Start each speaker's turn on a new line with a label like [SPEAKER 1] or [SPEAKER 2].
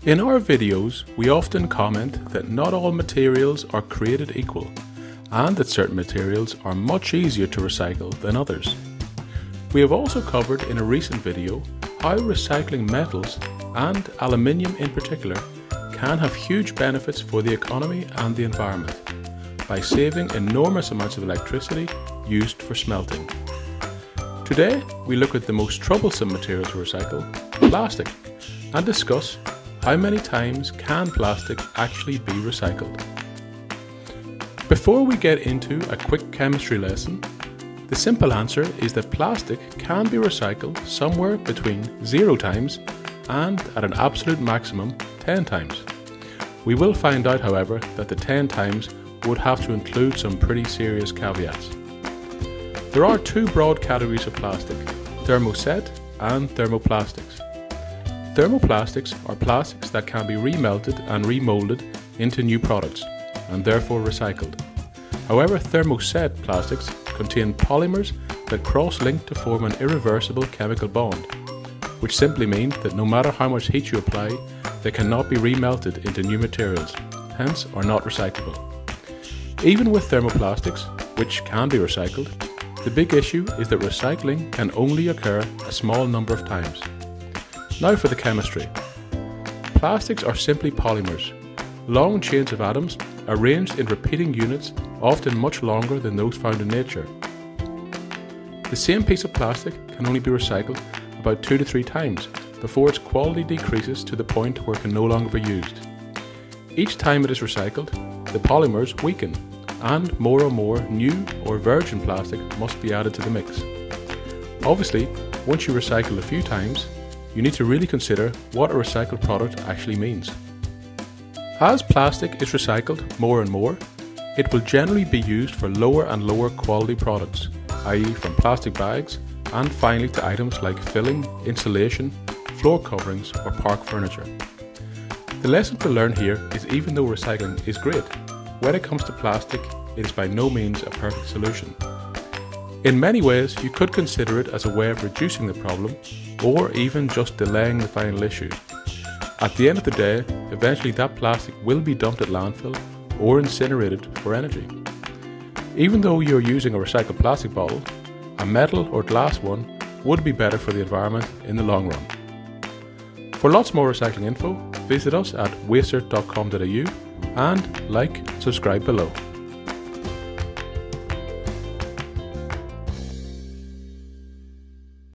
[SPEAKER 1] In our videos, we often comment that not all materials are created equal, and that certain materials are much easier to recycle than others. We have also covered in a recent video how recycling metals, and aluminium in particular, can have huge benefits for the economy and the environment by saving enormous amounts of electricity used for smelting. Today, we look at the most troublesome material to recycle, plastic, and discuss how many times can plastic actually be recycled. Before we get into a quick chemistry lesson, the simple answer is that plastic can be recycled somewhere between 0 times and at an absolute maximum 10 times. We will find out, however, that the 10 times would have to include some pretty serious caveats. There are 2 broad categories of plastic, thermoset and thermoplastics. Thermoplastics are plastics that can be remelted and remolded into new products and therefore recycled. However, thermoset plastics contain polymers that cross-link to form an irreversible chemical bond, which simply means that no matter how much heat you apply, they cannot be remelted into new materials, hence are not recyclable. Even with thermoplastics, which can be recycled, the big issue is that recycling can only occur a small number of times. Now for the chemistry. Plastics are simply polymers, long chains of atoms arranged in repeating units, often much longer than those found in nature. The same piece of plastic can only be recycled about 2 to 3 times before its quality decreases to the point where it can no longer be used. Each time it is recycled, the polymers weaken, and more new or virgin plastic must be added to the mix. Obviously, once you recycle a few times, you need to really consider what a recycled product actually means. As plastic is recycled more and more, it will generally be used for lower and lower quality products, i.e. from plastic bags, and finally to items like filling, insulation, floor coverings or park furniture. The lesson to learn here is even though recycling is great, when it comes to plastic, it is by no means a perfect solution. In many ways, you could consider it as a way of reducing the problem, or even just delaying the final issue. At the end of the day, eventually that plastic will be dumped at landfill or incinerated for energy. Even though you're using a recycled plastic bottle, a metal or glass one would be better for the environment in the long run. For lots more recycling info, visit us at waster.com.au and like and subscribe below.